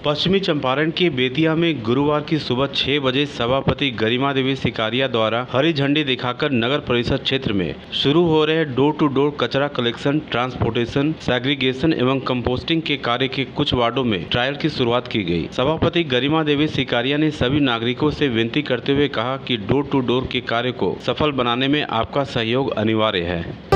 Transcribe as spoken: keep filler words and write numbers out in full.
पश्चिमी चंपारण के बेतिया में गुरुवार की सुबह छह बजे सभापति गरिमा देवी सिकारिया द्वारा हरी झंडी दिखाकर नगर परिषद क्षेत्र में शुरू हो रहे डोर टू डोर कचरा कलेक्शन, ट्रांसपोर्टेशन, सेग्रीगेशन एवं कंपोस्टिंग के कार्य के कुछ वार्डों में ट्रायल की शुरुआत की गई। सभापति गरिमा देवी सिकारिया ने सभी नागरिकों से विनती करते हुए कहा कि डोर टू डोर के कार्य को सफल बनाने में आपका सहयोग अनिवार्य है।